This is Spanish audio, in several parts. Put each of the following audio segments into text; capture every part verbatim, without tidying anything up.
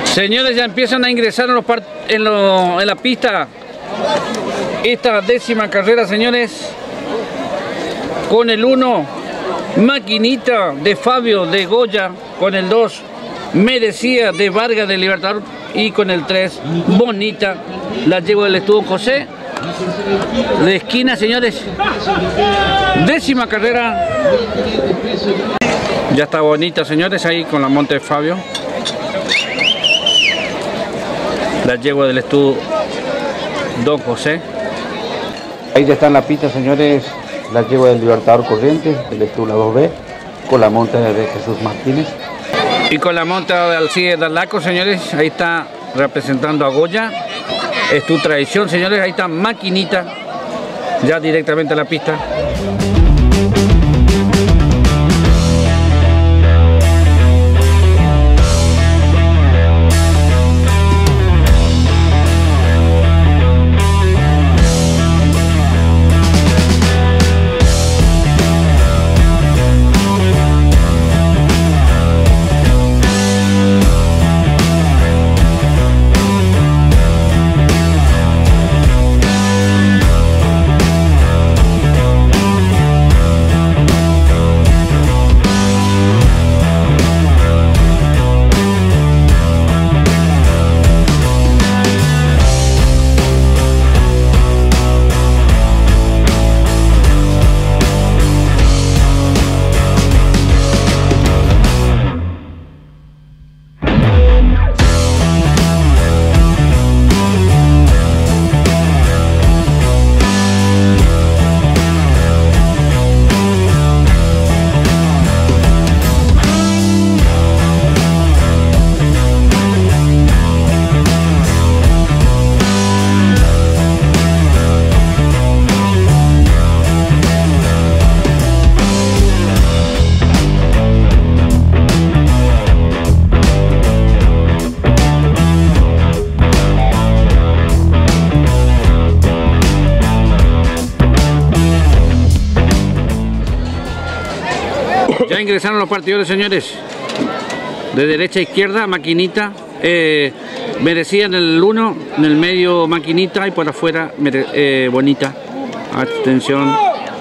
Señores, ya empiezan a ingresar en, los part en, lo en la pista esta décima carrera, señores, con el uno, Maquinita de Fabio de Goya, con el dos, Merecía de Vargas de Libertador, y con el tres, Bonita, la llevo del estudio José de esquina, señores. Décima carrera. Ya está Bonita, señores, ahí con la monte de Fabio. La llevo del estudio Don José. Ahí ya está en la pista, señores, la llevo del Libertador Corrientes, del estudio dos B, con la monta de Jesús Martínez. Y con la monta de Alcides Dalaco, señores, ahí está representando a Goya. Es tu tradición, señores, ahí está Maquinita, ya directamente a la pista. Ya ingresaron los partidores, señores. De derecha a izquierda, Maquinita. Eh, Merecía en el uno, en el medio Maquinita y por afuera eh, Bonita. Atención.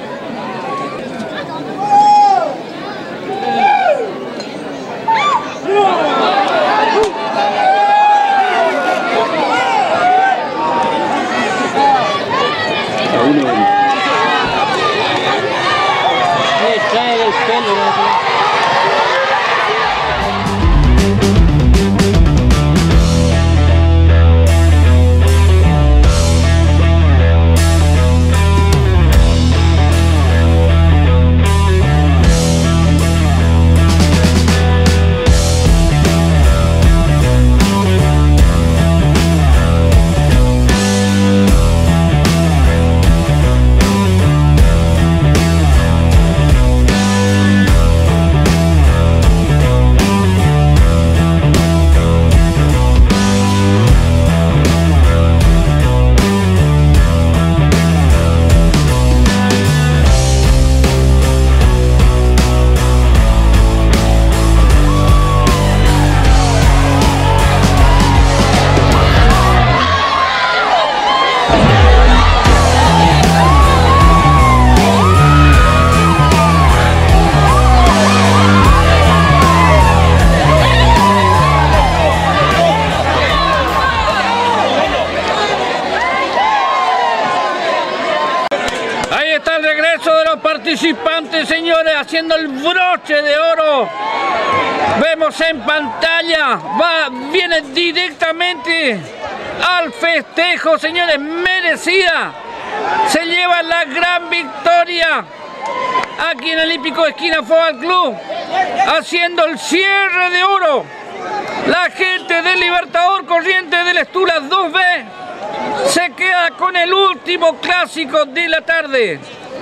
Participantes, señores, haciendo el broche de oro. Vemos en pantalla, va, viene directamente al festejo, señores. Merecía, se lleva la gran victoria aquí en el Hípico Esquina Fútbol Club, haciendo el cierre de oro. La gente del Libertador Corrientes del Estula dos B se queda con el último clásico de la tarde.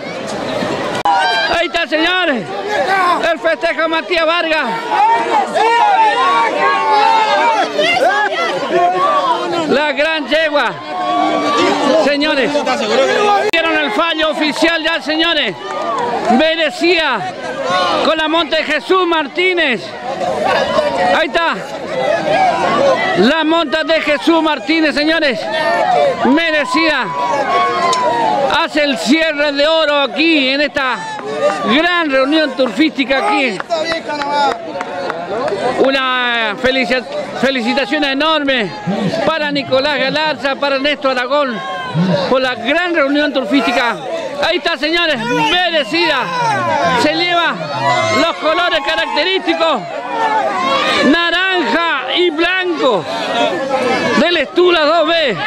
Ahí está, señores, el festejo Matías Vargas. La gran yegua. Señores, vieron el fallo oficial ya, señores. Merecía con la monte de Jesús Martínez. Ahí está. La monta de Jesús Martínez, señores. Merecida. Hace el cierre de oro aquí en esta gran reunión turfística aquí. Una felicitación enorme para Nicolás Galarza, para Ernesto Aragón, por la gran reunión turfística. Ahí está, señores, merecida. Se lleva los colores característicos, naranja y blanco, del Estula dos B.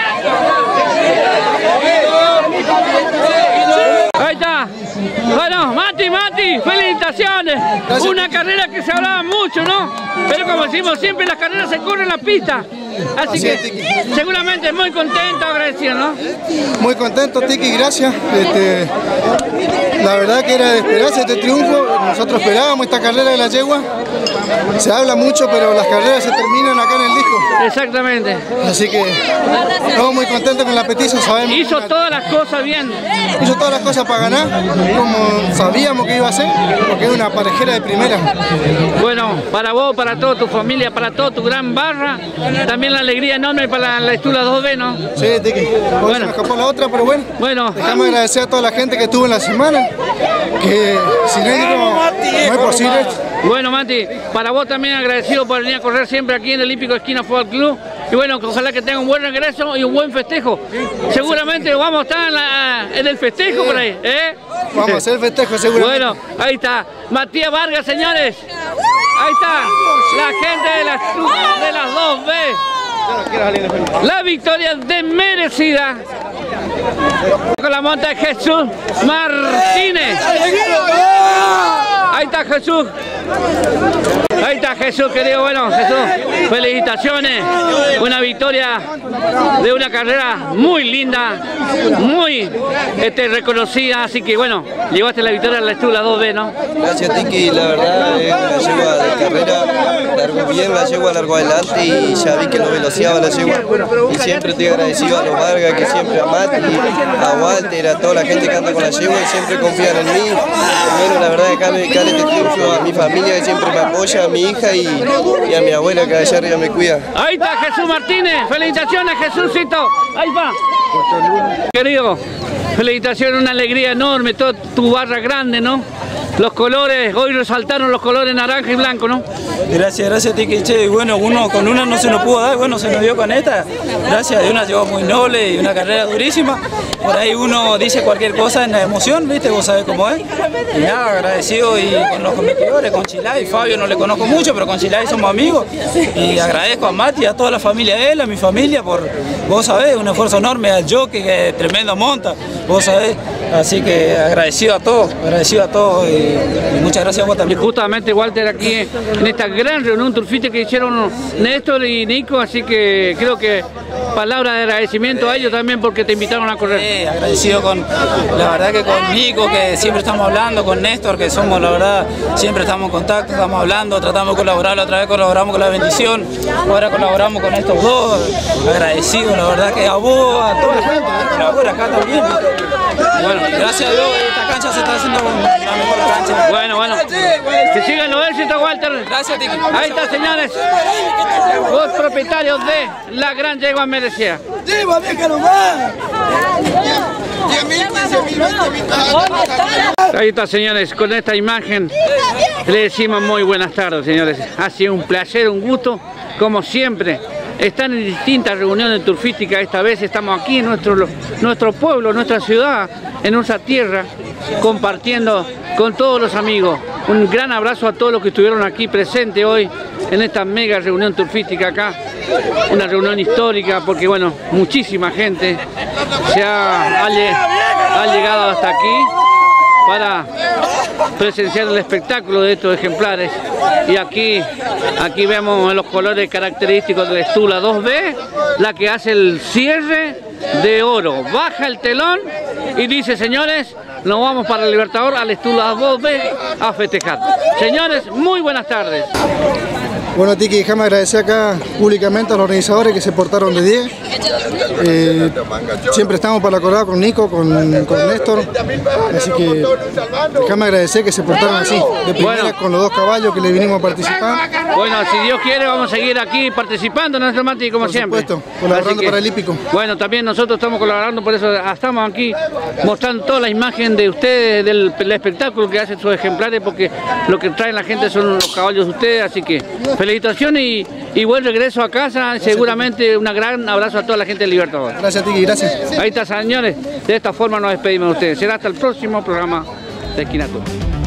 Ahí está. Bueno, Mati, Mati, felicitaciones. Gracias. Una carrera que se hablaba mucho, ¿no? Pero como decimos siempre, las carreras se corren en la pista. Así, Así que es, seguramente muy contento, agradecido, ¿no? Muy contento, Tiki, gracias. Este, la verdad que era de esperarse este triunfo. Nosotros esperábamos esta carrera de la yegua. Se habla mucho, pero las carreras se terminan acá en el disco. Exactamente. Así que estamos muy contentos con la petiza. Sabemos hizo todas las cosas bien. Hizo todas las cosas para ganar, como sabíamos que iba a ser, porque es una parejera de primera. Bueno, para vos, para toda tu familia, para toda tu gran barra, también la alegría enorme para la Estula dos B, ¿no? Sí, Tiki. Bueno, se me escapó la otra, pero bueno. Bueno. Dejamos de agradecer a toda la gente que estuvo en la semana, que sin ellos no, no es posible. Bueno, Mati, para vos también agradecido por venir a correr siempre aquí en el Hípico Esquina Fútbol Club. Y bueno, ojalá que tenga un buen regreso y un buen festejo. Seguramente vamos a estar en, la, en el festejo por ahí, ¿eh? Vamos a hacer el festejo, seguramente. Bueno, ahí está. Matías Vargas, señores. Ahí está. La gente de las, de las dos B. La victoria desmerecida. Con la monta de Jesús Martínez. Ahí está Jesús. Ahí está Jesús, querido. Bueno, Jesús, felicitaciones. Una victoria de una carrera muy linda, muy este, reconocida. Así que bueno, llevaste la victoria a la Estula dos B, ¿no? Gracias, Tiki. La verdad, es una yegua de carrera. Largó bien la yegua, largó adelante y ya vi que lo veloceaba la yegua. Y siempre estoy agradecido a los Vargas, que siempre a Mati, a Walter, a toda la gente que anda con la yegua y siempre confían en mí. Bueno, la verdad, acá me dedicaré este triunfo a mi familia que siempre me apoya, a mi hija y, y a mi abuela que allá arriba me cuida. Ahí está Jesús Martínez, felicitaciones Jesúsito, ahí va. Querido, felicitaciones, una alegría enorme, toda tu barra grande, ¿no? Los colores, hoy resaltaron los colores naranja y blanco, ¿no? Gracias, gracias Tiki. Che, bueno, uno con una no se nos pudo dar, bueno, se nos dio con esta. Gracias, de una llegó muy noble y una carrera durísima. Por ahí uno dice cualquier cosa en la emoción, ¿viste? Vos sabés cómo es. Y nada, agradecido y con los competidores, con Chilay, Fabio no le conozco mucho, pero con Chilay somos amigos. Y agradezco a Mati, a toda la familia de él, a mi familia, por, vos sabés, un esfuerzo enorme, al jockey, que tremendo monta, vos sabés. Así que agradecido a todos, agradecido a todos y, y muchas gracias a vos también. Y justamente Walter aquí en esta gran reunión turfística que hicieron Néstor y Nico, así que creo que palabras de agradecimiento a ellos también porque te invitaron a correr. Sí, agradecido con, la verdad que con Nico, que siempre estamos hablando, con Néstor, que somos, la verdad, siempre estamos en contacto, estamos hablando, tratamos de colaborar, la otra vez colaboramos con La Bendición, ahora colaboramos con estos dos, agradecido, la verdad que a vos, a toda la gente que colabora acá también. Bueno, gracias a Dios, esta cancha se está haciendo la mejor cancha. Bueno, bueno, que sigan los éxitos, Walter. Gracias, Tiki. Ahí está, señores, los propietarios de la gran yegua merecida. Ahí está, señores, con esta imagen le decimos muy buenas tardes, señores. Ha sido un placer, un gusto, como siempre. Están en distintas reuniones turfísticas, esta vez estamos aquí en nuestro, nuestro pueblo, nuestra ciudad, en nuestra tierra, compartiendo con todos los amigos. Un gran abrazo a todos los que estuvieron aquí presentes hoy en esta mega reunión turfística acá. Una reunión histórica porque, bueno, muchísima gente se ha, ha, ha llegado hasta aquí para presenciar el espectáculo de estos ejemplares. Y aquí, aquí vemos los colores característicos de la Estula dos B, la que hace el cierre de oro. Baja el telón y dice, señores, nos vamos para el Libertador a la Estula dos B a festejar. Señores, muy buenas tardes. Bueno, Tiki, déjame agradecer acá públicamente a los organizadores que se portaron de diez. Eh, siempre estamos para la colada con Nico, con, con Néstor, así que déjame agradecer que se portaron así, de primera bueno. Con los dos caballos que le vinimos a participar. Bueno, si Dios quiere vamos a seguir aquí participando, ¿no, Mati? Como por siempre. Por supuesto, colaborando que, para el hípico. Bueno, también nosotros estamos colaborando, por eso estamos aquí mostrando toda la imagen de ustedes, del, del espectáculo que hacen sus ejemplares, porque lo que traen la gente son los caballos de ustedes, así que felicitaciones y, y buen regreso a casa. Gracias, seguramente un gran abrazo a toda la gente del Libertador. Gracias, Tiki, gracias. Ahí está, señores, de esta forma nos despedimos de ustedes. Será hasta el próximo programa de Esquina Tour.